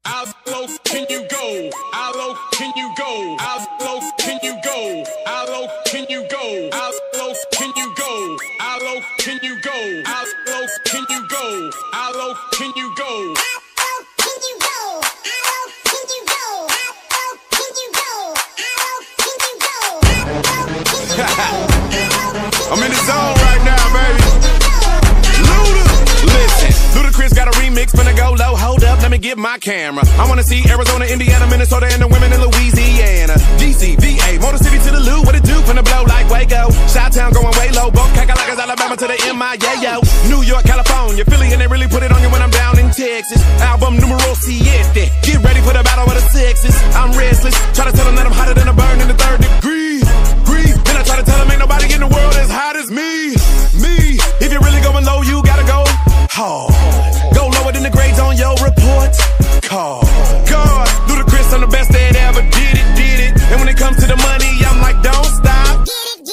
How low can you go? How low can you go? How low can you go? How low can you go? How low can you go? How low can you go? How low can you go? How low can you go? I'm in the zone right now, baby. Listen, Ludacris got a remix, finna go low, hold up, let me get my camera. I wanna see Arizona, Indiana, Minnesota, and the women in Louisiana. DC, VA, Motor City to the Lou, what it do? Finna blow like Waco. Chi-Town going way low, both Cacalacas, Alabama to the MIA, yo. New York, California, Philly, and they really put it on you when I'm down in Texas. Album numero 7, get ready for the battle of the sexes. I'm restless, try to tell them that I'm hotter than a burn in the 3rd degree. Then I try to tell them ain't nobody in the world as hot as me. If you're really going low, you gotta go hard. Go lower than the grades on your report card. God, Ludacris, I'm the best that ever did it. And when it comes to the money, I'm like, don't stop.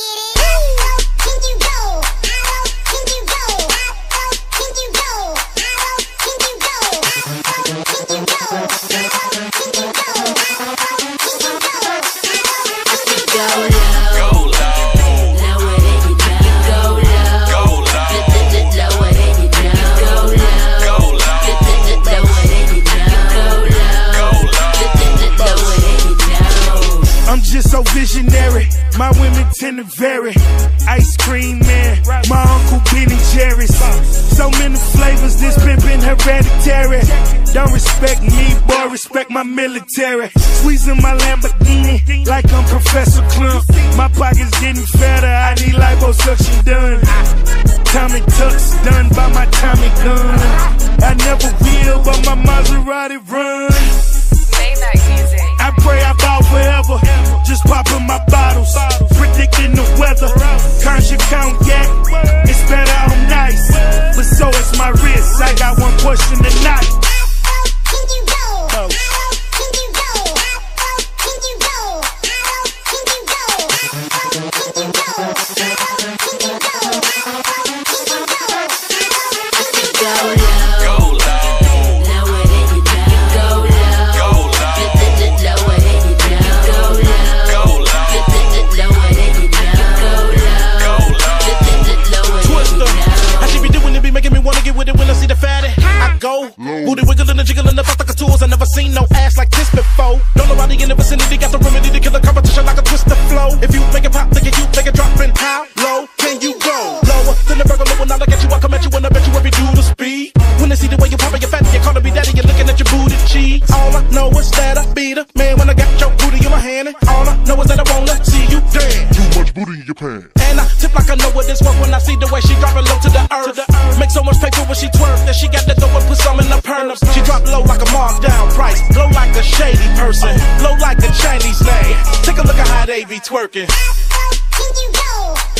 So visionary, my women tend to vary. Ice cream man, my Uncle Ben and Jerry's. So many flavors, this pimpin' hereditary. Don't respect me, boy, respect my military. Squeezing my Lamborghini like I'm Professor Clump. My pockets getting fatter, I need liposuction done. Tommy Tuck's done by my Tommy gun. I never will, but my Maserati run. I pray I bow forever, just popping my bottles, predicting the weather. Conscious cognac, it's better on nice, but so is my wrist. I got one question tonight. Booty wiggling and jiggling about like a tools. I never seen no ass like this before. Don't nobody in the vicinity got the remedy to kill a competition like a twister flow. If you make it pop, make it you, make it drop. And how low can you go? Lower than the burger, lower. Now look at you, I come at you and I bet you every do the speed. When they see the way you pop it, you're fat, you're calling me daddy, you're looking at your booty cheeks. All I know is that I beat her, man. When I got your booty in my hand, and all I know is that I wanna see you dance. Too much booty in your pants. And I tip like I know what this work when I see the way she drop it low to the earth. Make so much paper when she twerk that she got to go and put some in the pernup. She drop low like a markdown price, low like a shady person, low like a Chinese name. Take a look at how they be twerking. How can you go?